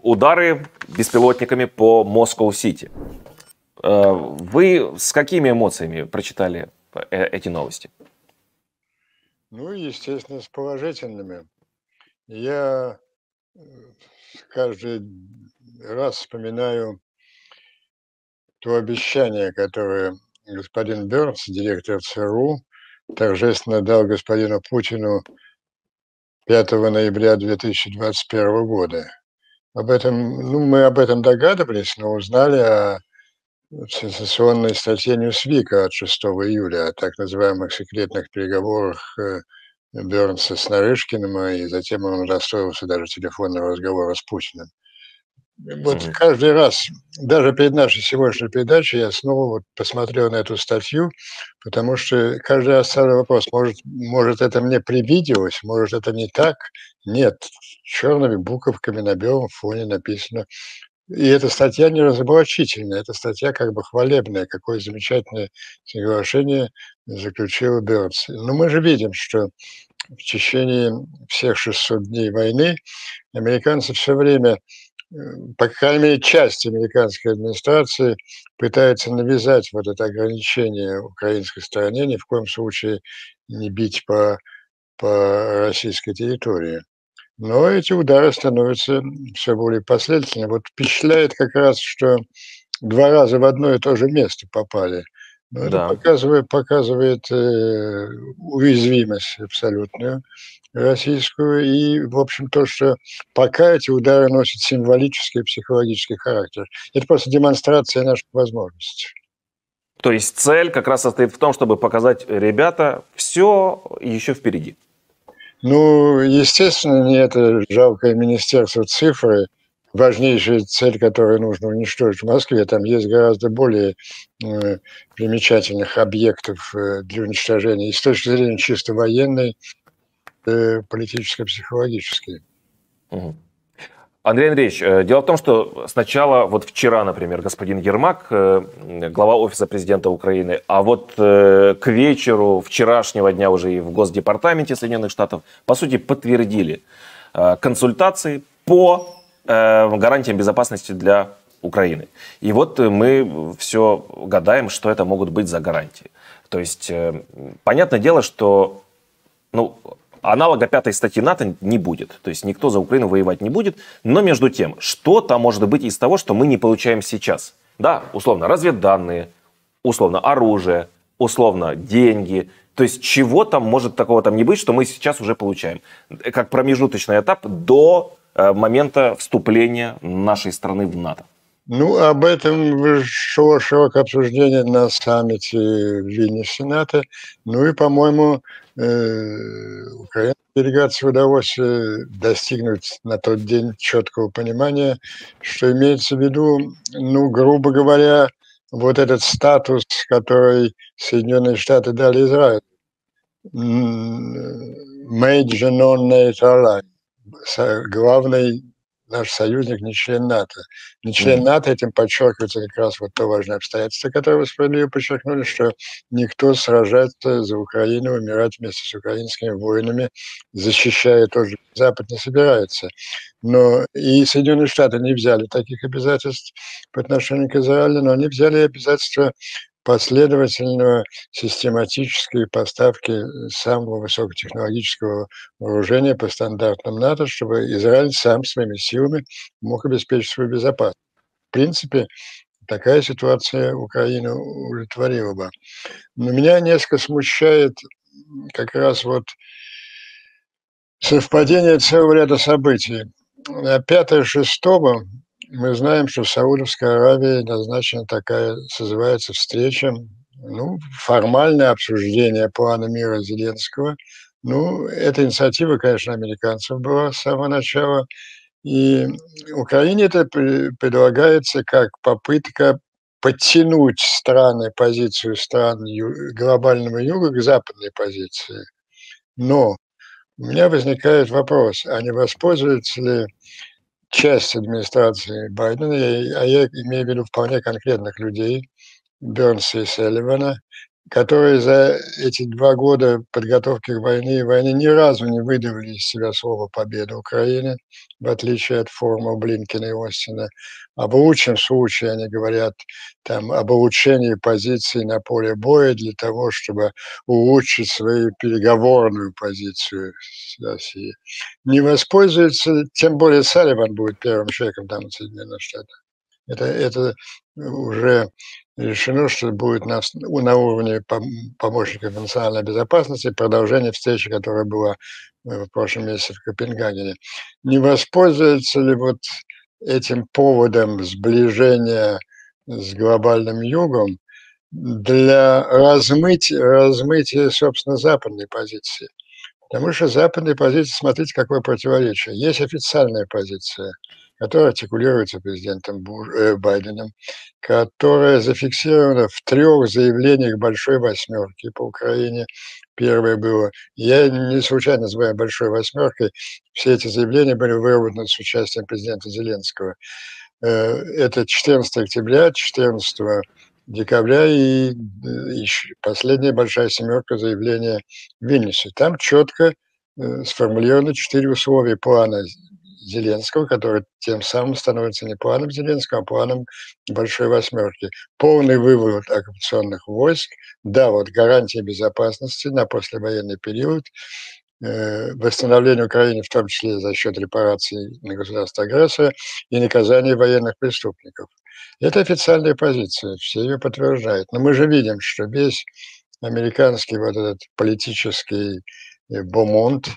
удары беспилотниками по Москва-Сити. Вы с какими эмоциями прочитали эти новости? Ну, естественно, с положительными. Я каждый раз вспоминаю то обещание, которое господин Бернс, директор ЦРУ, торжественно дал господину Путину 5 ноября 2021 года. Мы об этом догадывались, но узнали о сенсационной статье Ньюсвика от 6 июля, о так называемых секретных переговорах Бернса с Нарышкиным, и затем он удостоился даже телефонного разговора с Путиным. Вот Мгм. каждый раз, даже перед нашей сегодняшней передачей, я снова вот посмотрел на эту статью, потому что каждый раз ставлю вопрос, может это мне привиделось, может это не так? Нет, черными буковками на белом фоне написано. И эта статья не разоблачительная, эта статья как бы хвалебная, какое замечательное соглашение заключил Бернс. Но мы же видим, что в течение всех 600 дней войны американцы все время, по крайней мере, часть американской администрации пытается навязать вот это ограничение украинской стороне, ни в коем случае не бить по российской территории. Но эти удары становятся все более последовательными. Вот впечатляет как раз, что 2 раза в одно и то же место попали. Но это Да. показывает уязвимость абсолютную российскую. И, в общем, то, что пока эти удары носят символический и психологический характер. Это просто демонстрация наших возможностей. То есть цель как раз состоит в том, чтобы показать, ребята, все еще впереди. Ну, естественно, не это жалкое министерство цифры, важнейшая цель, которую нужно уничтожить в Москве. Там есть гораздо более э, примечательных объектов для уничтожения и с точки зрения чисто военной, политической, психологической. Мгм. Андрей Андреевич, дело в том, что сначала, вот вчера, например, господин Ермак, глава Офиса президента Украины, а вот к вечеру вчерашнего дня уже и в Госдепартаменте Соединенных Штатов, по сути, подтвердили консультации по гарантиям безопасности для Украины. И вот мы все гадаем, что это могут быть за гарантии. То есть, понятное дело, что аналога 5 статьи НАТО не будет. То есть никто за Украину воевать не будет. Но между тем, что-то может быть из того, что мы не получаем сейчас. Да, условно, разведданные, условно, оружие, условно, деньги. То есть чего там может такого там не быть, что мы сейчас уже получаем. Как промежуточный этап до момента вступления нашей страны в НАТО. Ну, об этом шло широкое обсуждение на саммите в Вильнюсе НАТО. Ну и, по-моему, украинской делегации удалось достигнуть на тот день четкого понимания, что имеется в виду, ну, грубо говоря, вот этот статус, который Соединенные Штаты дали Израилю. Major non-NATO, главный наш союзник не член НАТО. Не член Мгм. НАТО, этим подчеркивается как раз вот то важное обстоятельство, которое вы справедливо подчеркнули, что никто сражаться за Украину, умирать вместе с украинскими воинами, защищая тот же Запад, не собирается. Но и Соединенные Штаты не взяли таких обязательств по отношению к Израилю, но они взяли обязательства последовательного систематической поставки самого высокотехнологического вооружения по стандартам НАТО, чтобы Израиль сам своими силами мог обеспечить свою безопасность. В принципе, такая ситуация Украину удовлетворила бы. Но меня несколько смущает как раз вот совпадение целого ряда событий. 5-6 мы знаем, что в Саудовской Аравии назначена такая, созывается встреча, ну, формальное обсуждение плана мира Зеленского. Ну, эта инициатива, конечно, американцев была с самого начала. И Украине это предлагается как попытка подтянуть позицию стран глобального юга к западной позиции. Но у меня возникает вопрос, а не воспользуется ли часть администрации Байдена, я имею в виду вполне конкретных людей, Бернса и Салливана, которые за эти 2 года подготовки к войне ни разу не выдавили из себя слово «победа Украины», в отличие от формул Блинкена и Остина. А в лучшем случае они говорят там об улучшении позиций на поле боя для того, чтобы улучшить свою переговорную позицию с Россией. Не воспользуется, тем более Салливан будет первым человеком там в Соединенных Штатах. Это уже решено, что будет на уровне помощников национальной безопасности продолжение встречи, которая была в прошлом месяце в Копенгагене. Не воспользуется ли вот этим поводом сближения с глобальным югом для размытия, собственно, западной позиции? Потому что западная позиция, смотрите, какое противоречие. Есть официальная позиция, которая артикулируется президентом Байденом, которая зафиксирована в 3 заявлениях «Большой восьмерки» по Украине. Первое было, я не случайно называю «Большой восьмеркой», все эти заявления были выработаны с участием президента Зеленского. Это 14 октября, 14 декабря и последняя большая семерка заявления в Вильнюсе. Там четко сформулированы 4 условия плана Зеленского, который тем самым становится не планом Зеленского, а планом Большой Восьмерки. Полный вывод оккупационных войск, да, вот гарантия безопасности на послевоенный период, восстановление Украины, в том числе за счет репараций на государство-агрессора и наказания военных преступников. Это официальная позиция, все ее подтверждают. Но мы же видим, что весь американский вот этот политический бомонд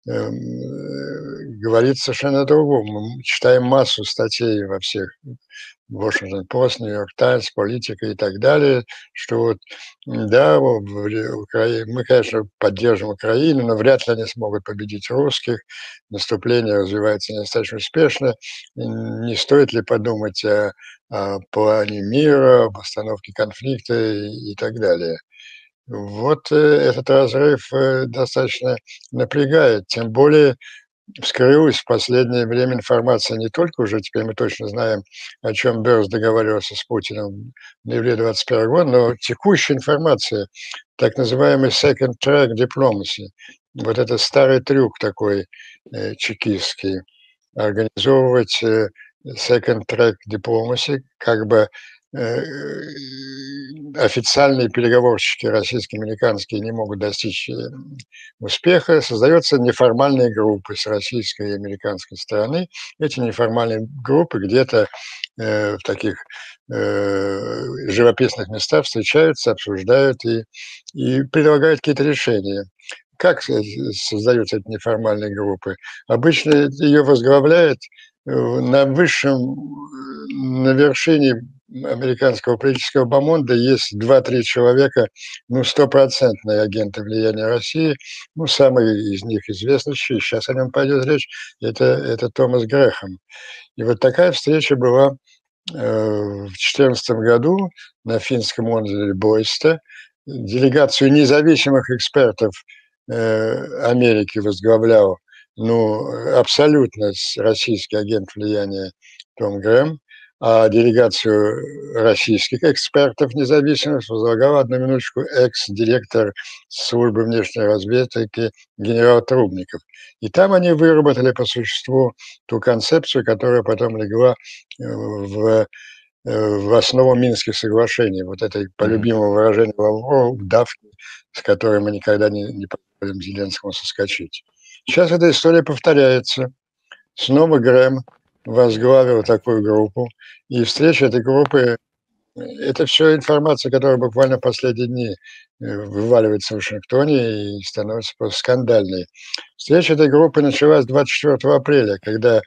говорит совершенно о другом. Мы читаем массу статей во всех Washington Post, New York Times, Политика и так далее, что вот, да, мы, конечно, поддержим Украину, но вряд ли они смогут победить русских, наступление развивается недостаточно успешно, не стоит ли подумать о плане мира, об остановке конфликта и так далее. Вот этот разрыв достаточно напрягает, тем более вскрылась в последнее время информация не только уже, теперь мы точно знаем, о чем Бёрз договаривался с Путиным в ноябре 2021 года, но текущая информация, так называемый second track diplomacy, вот это старый трюк такой чекистский, организовывать second track diplomacy, как бы официальные переговорщики российские, американские не могут достичь успеха, создаются неформальные группы с российской и американской стороны. Эти неформальные группы где-то в таких живописных местах встречаются, обсуждают и предлагают какие-то решения. Как создаются эти неформальные группы? Обычно ее возглавляет на вершине американского политического бомонда есть 2-3 человека, ну, стопроцентные агенты влияния России. Ну, самый из них известнейший, сейчас о нем пойдет речь, это Томас Грэхэм. И вот такая встреча была в 2014 году на финском озере Бойсте. Делегацию независимых экспертов Америки возглавлял, ну, абсолютно российский агент влияния Том Грэм, а делегацию российских экспертов независимых возглавлял, одну минуточку, экс-директор службы внешней разведки генерал Трубников. И там они выработали по существу ту концепцию, которая потом легла в основу Минских соглашений. Вот это, по любимому выражению Лаврова, давки, с которой мы никогда не позволим Зеленскому соскочить. Сейчас эта история повторяется. Снова Грэм возглавил такую группу, и встреча этой группы – это все информация, которая буквально в последние дни вываливается в Вашингтоне и становится просто скандальной. Встреча этой группы началась 24 апреля, когда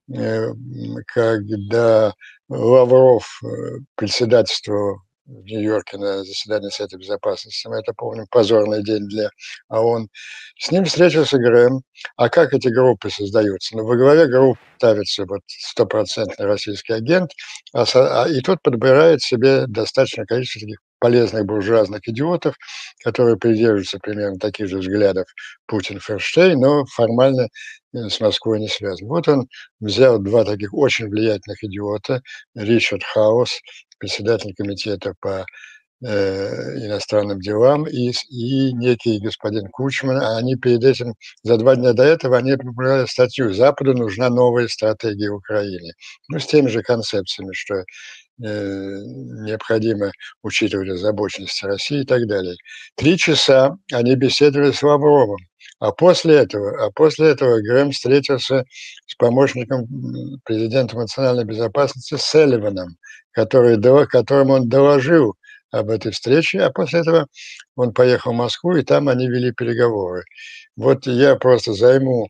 Лавров председательствовал в Нью-Йорке на заседании Совета Безопасности, мы это помним, позорный день для ООН. С ним встретился Грэм. А как эти группы создаются? Ну, во главе группы ставится вот стопроцентный российский агент, и тот подбирает себе достаточное количество таких полезных буржуазных идиотов, которые придерживаются примерно таких же взглядов Путин-Ферштейн, но формально с Москвой не связан. Вот он взял 2 таких очень влиятельных идиота, Ричард Хаус, председатель комитета по иностранным делам и некий господин Кучман. А они перед этим, за 2 дня до этого, они опубликовали статью «Западу нужна новая стратегия Украины». Ну, с теми же концепциями, что необходимо учитывать озабоченность России и так далее. 3 часа они беседовали с Лавровым, а после этого Грэм встретился с помощником президента национальной безопасности Салливаном, которому он доложил об этой встрече, а после этого он поехал в Москву, и там они вели переговоры. Вот я просто займу,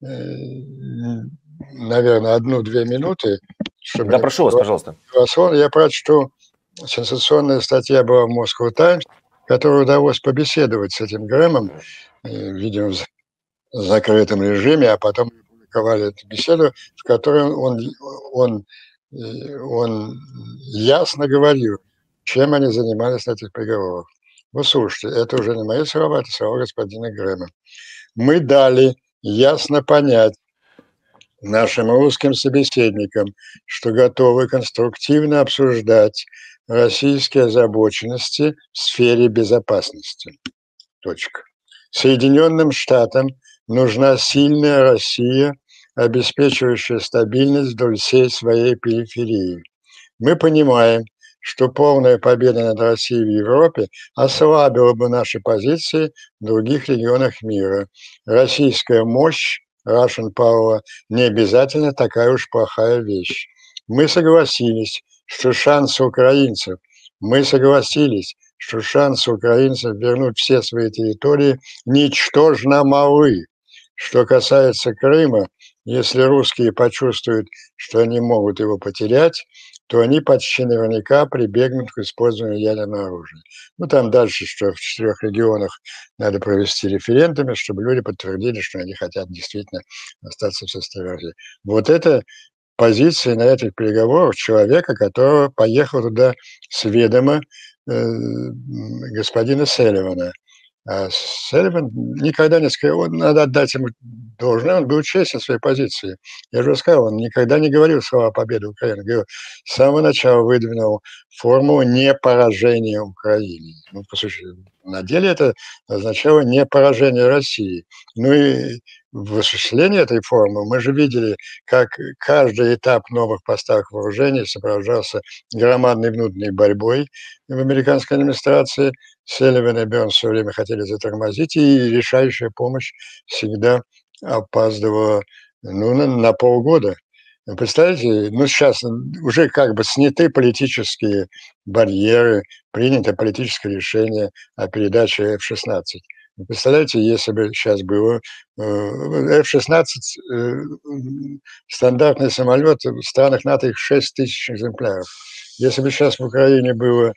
наверное, 1-2 минуты, чтобы Да, не прошу вас, пожалуйста. я прочту. Сенсационная статья была в Moscow Times, которой удалось побеседовать с этим Грэмом, видимо, в закрытом режиме, а потом опубликовали эту беседу, в которой он ясно говорил, чем они занимались на этих переговорах. Вы слушайте, это уже не мои слова, это слова господина Грэма. Мы дали ясно понять нашим русским собеседникам, что готовы конструктивно обсуждать российские озабоченности в сфере безопасности. Точка. Соединенным Штатам нужна сильная Россия, обеспечивающая стабильность вдоль всей своей периферии. Мы понимаем, что полная победа над Россией в Европе ослабила бы наши позиции в других регионах мира. Российская мощь, Russian Power, не обязательно такая уж плохая вещь. Мы согласились, что шансы украинцев вернуть все свои территории ничтожно малы. Что касается Крыма, если русские почувствуют, что они могут его потерять, то они почти наверняка прибегнут к использованию ядерного оружия. Ну, там дальше, что в 4 регионах надо провести референдумы, чтобы люди подтвердили, что они хотят действительно остаться в составе России. Вот это позиции на этих переговорах человека, который поехал туда с ведома господина Селливана. А Салливан никогда не сказал, надо отдать ему должное, он был честен в своей позиции. Я же сказал, он никогда не говорил слова победы Украины, говорил, с самого начала выдвинул формулу не поражения Украины. Ну, по сути, на деле это означало не поражение России. Ну и в осуществлении этой формулы мы же видели, как каждый этап новых поставок вооружений сопровождался громадной внутренней борьбой в американской администрации. Селиван и Бернс все время хотели затормозить, и решающая помощь всегда опаздывала на полгода. Представляете, сейчас уже как бы сняты политические барьеры, принято политическое решение о передаче F-16. Вы представляете, если бы сейчас было F-16, стандартный самолет, в странах НАТО их 6 тысяч экземпляров. Если бы сейчас в Украине было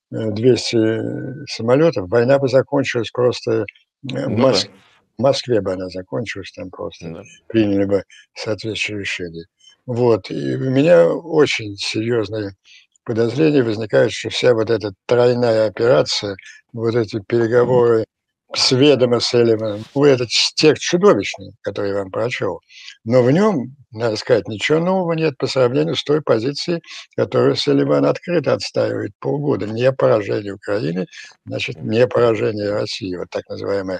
200 самолетов, война бы закончилась просто в Ну да. Москве бы она закончилась, там просто Да. приняли бы соответствующее решение. Вот. И у меня очень серьезные подозрения возникают, что вся вот эта тройная операция, вот эти переговоры с ведома Селливаном, этот текст чудовищный, который я вам прочел, но в нем, надо сказать, ничего нового нет по сравнению с той позицией, которую Селливан открыто отстаивает полгода. Не поражение Украины, значит, не поражение России. Вот так называемая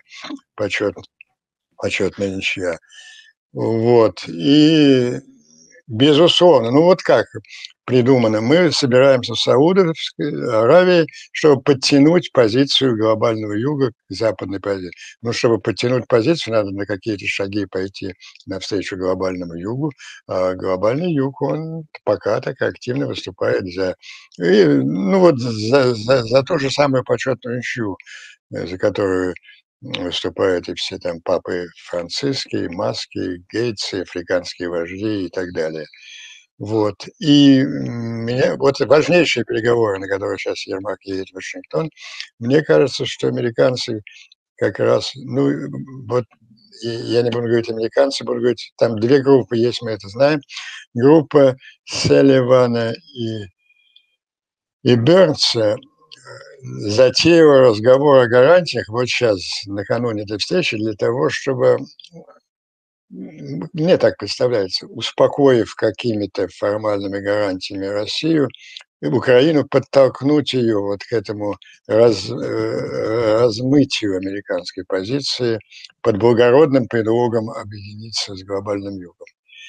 почетная ничья. Вот. И безусловно, ну вот как придумано, мы собираемся в Саудовской Аравии, чтобы подтянуть позицию глобального юга к западной позиции. Но чтобы подтянуть позицию, надо на какие-то шаги пойти навстречу глобальному югу, а глобальный юг, он пока так активно выступает за ту же самую почетную ничью, за которую выступают и все там папы Франциски, Маски, Гейтсы, африканские вожди и так далее. Вот. И меня, вот важнейшие переговоры, на которые сейчас Ермак едет в Вашингтон, мне кажется, что американцы как раз, вот я не буду говорить американцы, буду говорить, там 2 группы есть, мы это знаем. Группа Салливана и Бернса затеяла разговор о гарантиях вот сейчас, накануне этой встречи, для того, чтобы, мне так представляется, успокоив какими-то формальными гарантиями Россию, Украину, подтолкнуть ее вот к этому размытию американской позиции под благородным предлогом объединиться с глобальным югом.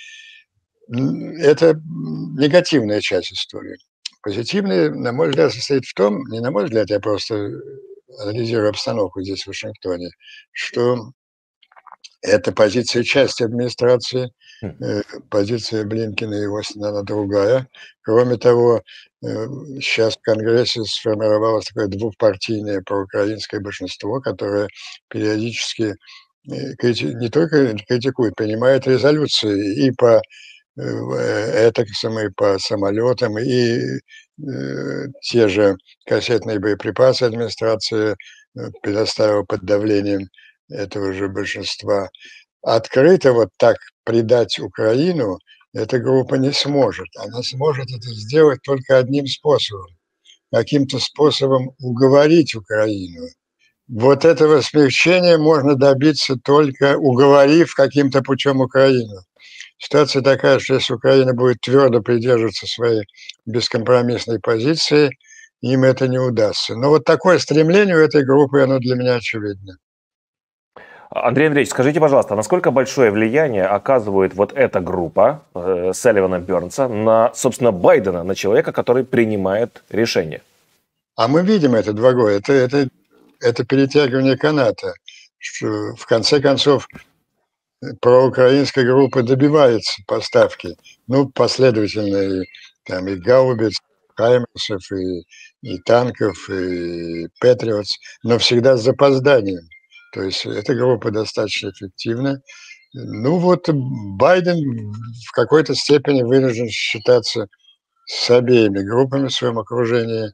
Это негативная часть истории. Позитивная, на мой взгляд, состоит в том, не на мой взгляд, я просто анализирую обстановку здесь, в Вашингтоне, что это позиция части администрации, позиция Блинкена и его, она другая. Кроме того, сейчас в Конгрессе сформировалось такое двухпартийное проукраинское большинство, которое периодически не только критикует, принимает резолюции и по это самое по самолетам, и те же кассетные боеприпасы администрация предоставила под давлением этого же большинства. Открыто вот так предать Украину эта группа не сможет. Она сможет это сделать только одним способом. Каким-то способом уговорить Украину. Вот этого смягчения можно добиться только уговорив каким-то путем Украину. Ситуация такая, что если Украина будет твердо придерживаться своей бескомпромиссной позиции, им это не удастся. Но вот такое стремление у этой группы, оно для меня очевидно. Андрей Андреевич, скажите, пожалуйста, насколько большое влияние оказывает вот эта группа Салливана Бернса на, собственно, Байдена, на человека, который принимает решение? А мы видим это два года. Это перетягивание каната. Что в конце концов проукраинская группа добивается поставки, ну, последовательно там, и гаубиц, хаймерсов, и танков, и патриотс, но всегда с запозданием. То есть эта группа достаточно эффективна. Ну вот Байден в какой-то степени вынужден считаться с обеими группами в своем окружении.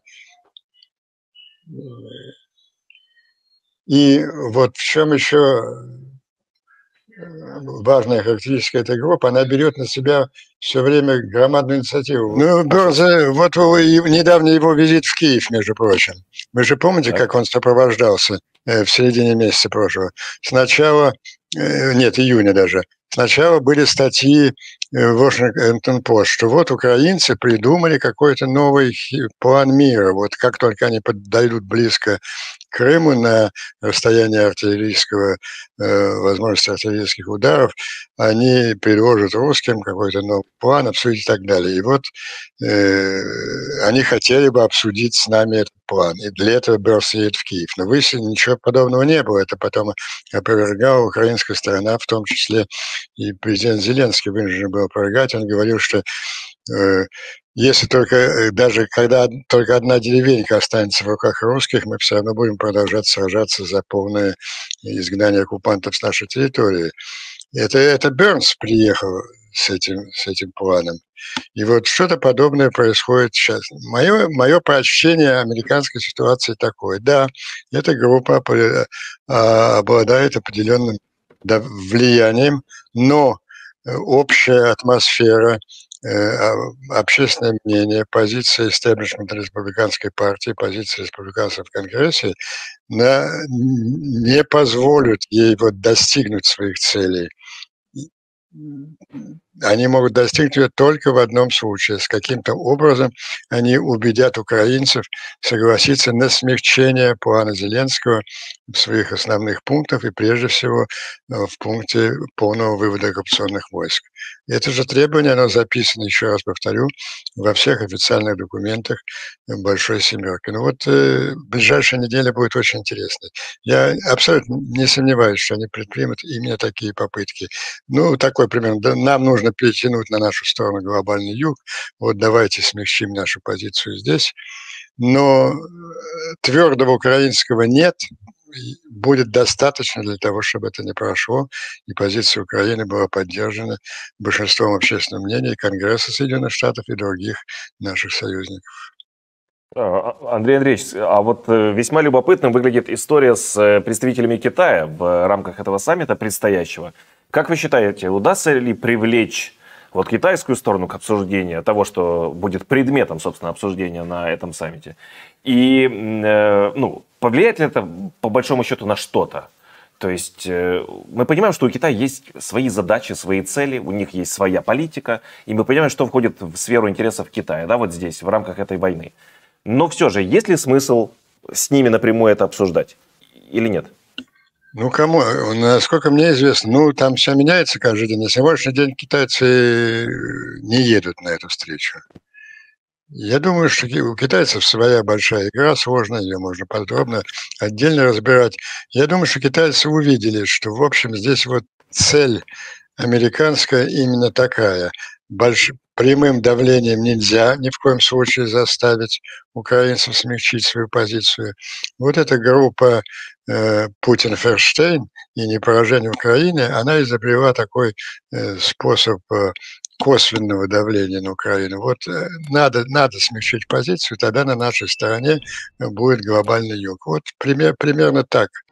И вот в чем еще важная характеристика этой группы, она берет на себя все время громадную инициативу. Ну, Бернс, вот недавний его визит в Киев, между прочим. Вы же помните, как он сопровождался в середине месяца прошлого? Сначала, нет, июня даже, сначала были статьи в Washington Post, что вот украинцы придумали какой-то новый план мира. Вот как только они подойдут близко к Крыму на расстоянии артиллерийского, возможности артиллерийских ударов, они предложат русским какой-то новый план, обсудить и так далее. И вот они хотели бы обсудить с нами этот план. И для этого Бернс едет в Киев. Но выяснилось, ничего подобного не было. Это потом опровергала украинская сторона, в том числе и президент Зеленский вынужден был опровергать. Он говорил, что если только, даже когда только одна деревенька останется в руках русских, мы все равно будем продолжать сражаться за полное изгнание оккупантов с нашей территории. Это Бернс приехал с этим планом. И вот что-то подобное происходит сейчас. Мое прочтение американской ситуации такое. Да, эта группа обладает определенным влиянием, но общая атмосфера, общественное мнение, позиция истеблишмента республиканской партии, позиция республиканцев в Конгрессе не позволят ей вот достигнуть своих целей. Они могут достигнуть ее только в одном случае. С каким-то образом они убедят украинцев согласиться на смягчение плана Зеленского в своих основных пунктах и прежде всего в пункте полного вывода оккупационных войск. Это же требование, оно записано, еще раз повторю, во всех официальных документах Большой Семерки. Ну вот ближайшая неделя будет очень интересной. Я абсолютно не сомневаюсь, что они предпримут именно такие попытки. Ну, такой примерно. Да, нам нужно перетянуть на нашу сторону глобальный юг. Вот давайте смягчим нашу позицию здесь. Но твердого украинского «нет» будет достаточно для того, чтобы это не прошло, и позиция Украины была поддержана большинством общественного мнения Конгресса Соединенных Штатов и других наших союзников. Андрей Андреевич, а вот весьма любопытным выглядит история с представителями Китая в рамках этого саммита предстоящего. Как вы считаете, удастся ли привлечь вот китайскую сторону к обсуждению того, что будет предметом, собственно, обсуждения на этом саммите? И повлияет ли это, по большому счету, на что-то? То есть мы понимаем, что у Китая есть свои задачи, свои цели, у них есть своя политика, и мы понимаем, что входит в сферу интересов Китая, да, вот здесь, в рамках этой войны. Но все же, есть ли смысл с ними напрямую это обсуждать или нет? Ну, кому, насколько мне известно, ну, там все меняется каждый день. На сегодняшний день китайцы не едут на эту встречу. Я думаю, что у китайцев своя большая игра, сложная, ее можно подробно, отдельно разбирать. Я думаю, что китайцы увидели, что, в общем, здесь вот цель американская именно такая. Прямым давлением нельзя ни в коем случае заставить украинцев смягчить свою позицию. Вот эта группа Путин-Ферштейн и непоражение Украины, она изобрела такой способ косвенного давления на Украину. Вот надо смягчить позицию, тогда на нашей стороне будет глобальный юг. Вот примерно так